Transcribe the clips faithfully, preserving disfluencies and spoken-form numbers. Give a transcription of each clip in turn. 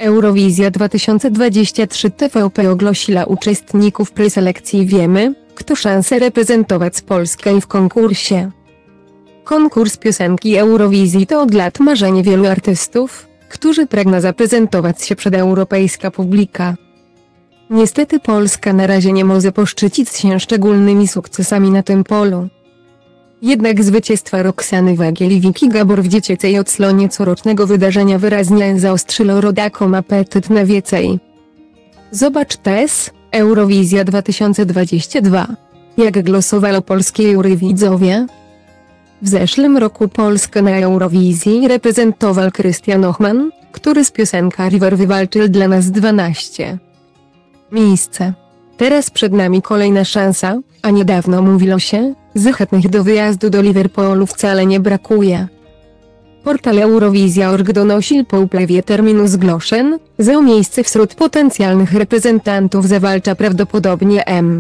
Eurowizja dwa tysiące dwadzieścia trzy. T V P ogłosiła uczestników preselekcji. Wiemy, kto szansę reprezentować Polskę w konkursie. Konkurs piosenki Eurowizji to od lat marzenie wielu artystów, którzy pragną zaprezentować się przed europejska publika. Niestety Polska na razie nie może poszczycić się szczególnymi sukcesami na tym polu. Jednak zwycięstwa Roxany Węgiel i Wiki Gabor w dziecięcej odsłonie corocznego wydarzenia wyraźnie zaostrzyło rodakom apetyt na więcej. Zobacz też, Eurowizja dwa tysiące dwadzieścia dwa. Jak głosowało polskie eurowidzowie? W zeszłym roku Polskę na Eurowizji reprezentował Krystian Ochman, który z piosenką River wywalczył dla nas dwanaście miejsce. Teraz przed nami kolejna szansa, a niedawno mówiło się, że chętnych do wyjazdu do Liverpoolu wcale nie brakuje. Portal Eurowizja kropka org donosił po upływie terminu zgłoszeń, że o miejsce wśród potencjalnych reprezentantów zawalcza prawdopodobnie M.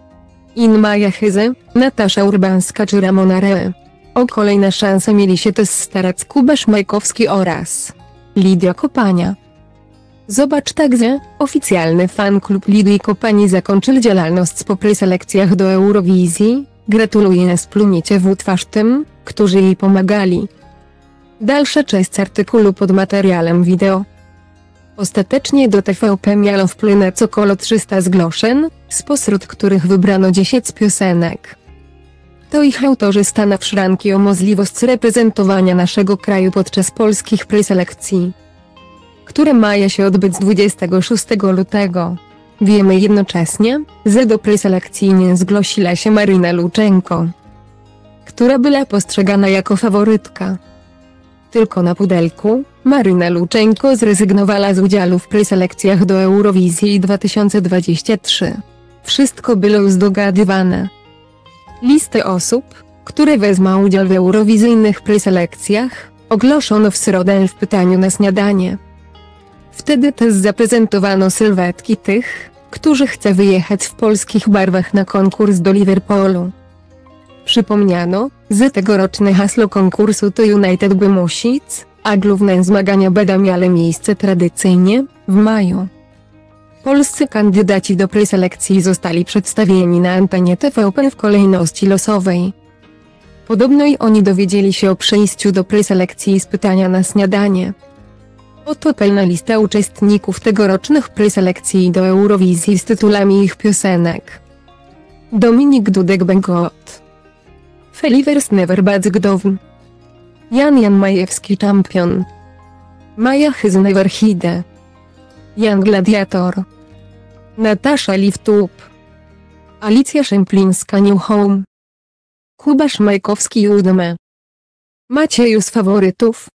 In Maja Chyzy, Natasza Urbańska czy Ramona Re. O kolejne szanse mieli się też starać Kuba Szmajkowski oraz Lidia Kopania. Zobacz także, oficjalny fanklub Lidii Kopani zakończył działalność po preselekcjach do Eurowizji. Gratuluję na splunięcie w twarz tym, którzy jej pomagali. Dalsza część artykułu pod materiałem wideo. Ostatecznie do T V P miało wpłynąć około trzysta zgłoszeń, spośród których wybrano dziesięć piosenek. To ich autorzy stanęli w szranki o możliwość reprezentowania naszego kraju podczas polskich preselekcji, które mają się odbyć dwudziestego szóstego lutego. Wiemy jednocześnie, że do preselekcji nie zgłosiła się Maryna Luczenko, która była postrzegana jako faworytka. Tylko na pudelku, Maryna Luczenko zrezygnowała z udziału w preselekcjach do Eurowizji dwa tysiące dwadzieścia trzy. Wszystko było już dogadywane. Listę osób, które wezmą udział w eurowizyjnych preselekcjach, ogłoszono w środę w pytaniu na śniadanie. Wtedy też zaprezentowano sylwetki tych, którzy chcą wyjechać w polskich barwach na konkurs do Liverpoolu. Przypomniano, że tegoroczne hasło konkursu to United by musić, a główne zmagania będą miały miejsce tradycyjnie, w maju. Polscy kandydaci do preselekcji zostali przedstawieni na antenie T V P w kolejności losowej. Podobno i oni dowiedzieli się o przejściu do preselekcji z pytania na śniadanie. Oto pełna lista uczestników tegorocznych preselekcji do Eurowizji z tytułami ich piosenek. Dominik Dudek-Bengot, Felivers Never Bad Gdown, Jan Jan Majewski Champion, Maja Chyzy Never Hide, Jan Gladiator, Natasza Lift Up, Alicja Szemplińska New Home, Kuba Szmajkowski Udme. Macie już faworytów?